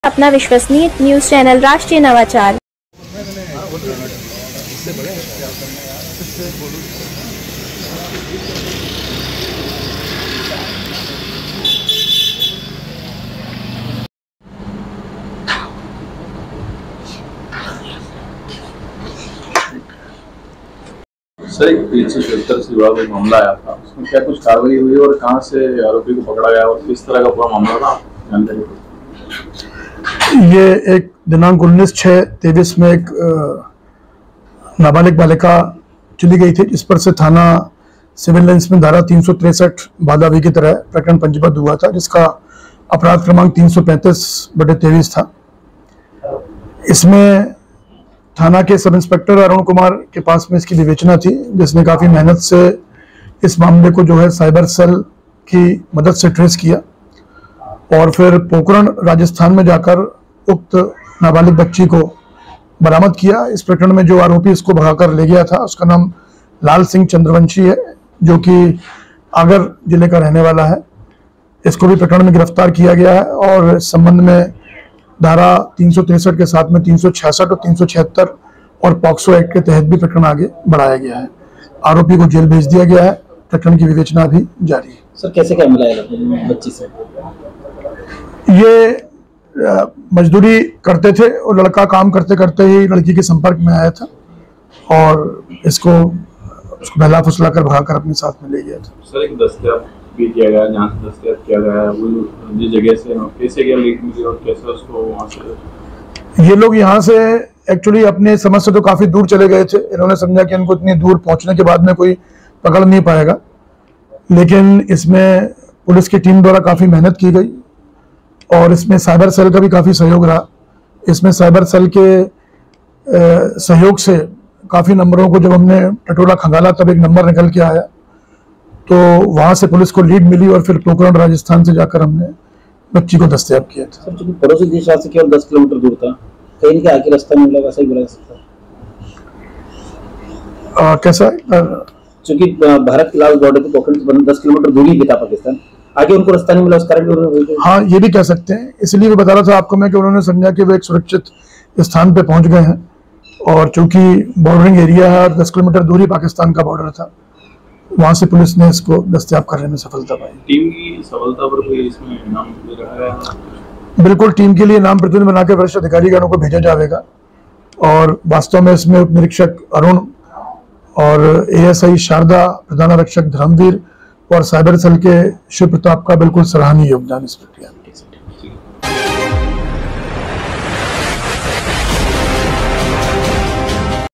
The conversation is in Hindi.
अपना विश्वसनीय न्यूज चैनल राष्ट्रीय नवाचार। सर, एक 376 से जुड़ा कोई मामला आया था, उसमें क्या कुछ कार्रवाई हुई और कहां से आरोपी को पकड़ा गया और किस तरह का पूरा मामला था, जानकारी? ये एक दिनांक 19/6/23 में एक नाबालिग बालिका चली गई थी, जिस पर से थाना सिविल लाइंस में धारा 363 बादावी की तरह प्रकरण पंजीबद्ध हुआ था, जिसका अपराध क्रमांक 335/23 था। इसमें थाना के सब इंस्पेक्टर अरुण कुमार के पास में इसकी विवेचना थी, जिसने काफ़ी मेहनत से इस मामले को जो है साइबर सेल की मदद से ट्रेस किया और फिर पोखरण राजस्थान में जाकर उक्त नाबालिग बच्ची को बरामद किया। इस प्रकरण में जो आरोपी इसको भगाकर ले गया था, उसका नाम लाल सिंह चंद्रवंशी है, जो कि आगर जिले का रहने वाला है। इसको भी प्रकरण में गिरफ्तार किया गया है और इस संबंध में धारा 363 के साथ में 366 और 376 और पॉक्सो एक्ट के तहत भी प्रकरण आगे बढ़ाया गया है। आरोपी को जेल भेज दिया गया है। प्रकरण की विवेचना भी जारी है। सर, कैसे क्या मिला है बच्ची से? ये मजदूरी करते थे और लड़का काम करते करते ही लड़की के संपर्क में आया था और उसको बहला फुसला कर भगाकर अपने साथ में ले गया था। सर, एक दस्तयाब भी किया गया, जहाँ से दस्तयाब किया गया है वो जिस जगह से कैसे क्या लीड मिली और कैसे उसको वहाँ से ये लोग यहाँ से एक्चुअली अपने समझ से तो काफी दूर चले गए थे। इन्होंने समझा कि इनको इतनी दूर पहुंचने के बाद में कोई पकड़ नहीं पाएगा, लेकिन इसमें पुलिस की टीम द्वारा काफी मेहनत की गई और इसमें साइबर सेल का भी काफी सहयोग रहा। इसमें साइबर सेल के सहयोग से काफी नंबरों को जब हमने टटोला खंगाला तब एक नंबर निकल के आया, तो वहां से पुलिस को लीड मिली और फिर पोखरण राजस्थान से जाकर हमने बच्ची को दस्तयाब किया था। सर, चूंकि पड़ोसी देश से केवल 10 किलोमीटर दूर था, कहीं नहीं आगे रास्ता नहीं मिला, वैसा ही बोला सकता है? कैसा? चूंकि भारत के लाल बॉर्डर के पोखरण से 10 किलोमीटर दूरी भी था पाकिस्तान, आगे उनको रास्ता नहीं मिला, उस कारण भी हाँ, ये भी कह सकते हैं। इसलिए मैं बता रहा था आपको मैं कि उन्होंने समझा कि वो एक सुरक्षित स्थान पे पहुंच गए हैं और चूंकि बॉर्डरिंग एरिया है और 10 किलोमीटर दूरी पाकिस्तान का बॉर्डर था, वहां से पुलिस ने इसको दस्तयाब करने में सफलता पाई। टीम की सफलता पर कोई इसमें इनाम दे रहा है? बिल्कुल, टीम के लिए नाम प्रतिदिन बनाकर वरिष्ठ अधिकारीगणों को भेजा जाएगा और वास्तव में इसमें उप निरीक्षक अरुण और ASI शारदा, प्रधान आरक्षक धर्मवीर और साइबर सेल के शिव प्रताप का बिल्कुल सराहनीय योगदान इस प्रक्रिया में।